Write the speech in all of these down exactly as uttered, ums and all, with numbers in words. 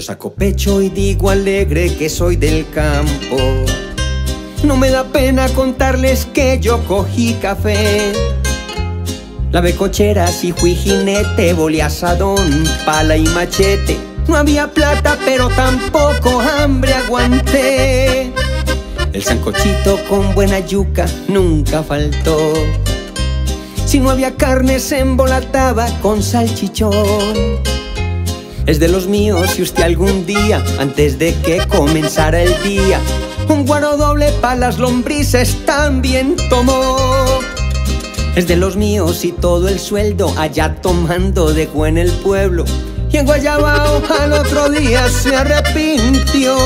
saco pecho y digo alegre que soy del campo. No me da pena contarles que yo cogí café. Lavé cocheras y fui jinete, volé asadón, pala y machete. No había plata pero tampoco hambre aguanté. El sancochito con buena yuca nunca faltó. Si no había carne se embolataba con salchichón. Es de los míos si usted algún día, antes de que comenzara el día, un guaro doble pa' las lombrices también tomó. Es de los míos y todo el sueldo allá tomando dejó en el pueblo. Y en Guayabao al otro día se arrepintió.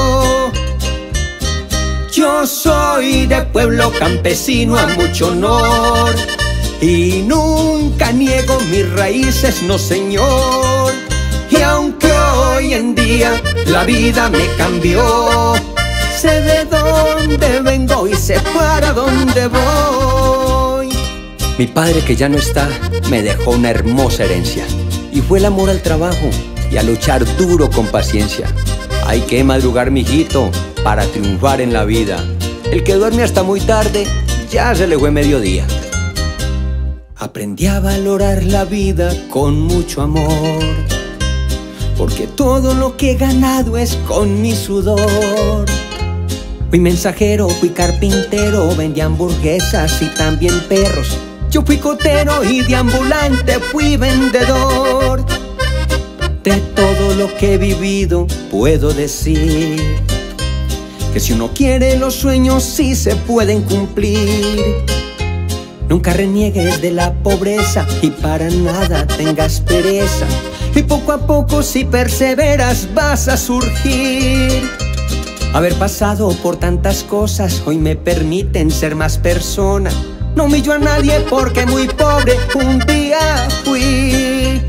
Yo soy de pueblo campesino a mucho honor y nunca niego mis raíces, no señor. Y aunque hoy en día la vida me cambió, sé de dónde vengo y sé para dónde voy. Mi padre, que ya no está, me dejó una hermosa herencia, y fue el amor al trabajo y a luchar duro con paciencia. Hay que madrugar, mijito, para triunfar en la vida. El que duerme hasta muy tarde, ya se le fue mediodía. Aprendí a valorar la vida con mucho amor, porque todo lo que he ganado es con mi sudor. Fui mensajero, fui carpintero, vendí hamburguesas y también perros. Yo fui cotero y de ambulante fui vendedor. De todo lo que he vivido puedo decir que si uno quiere los sueños sí se pueden cumplir. Nunca reniegues de la pobreza y para nada tengas pereza. Y poco a poco si perseveras vas a surgir. Haber pasado por tantas cosas hoy me permiten ser más persona. No humillo a nadie porque muy pobre un día fui.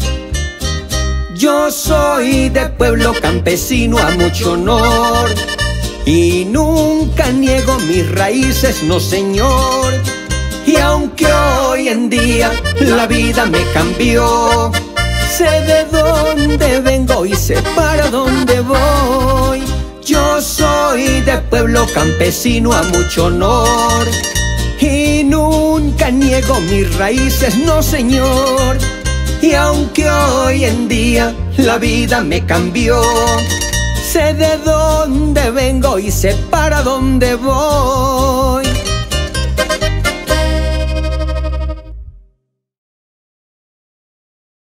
Yo soy de pueblo campesino a mucho honor y nunca niego mis raíces, no señor. Y aunque hoy en día la vida me cambió, sé de dónde vengo y sé para dónde voy. Yo soy de pueblo campesino a mucho honor y nunca niego mis raíces, no señor. Y aunque hoy en día la vida me cambió, sé de dónde vengo y sé para dónde voy.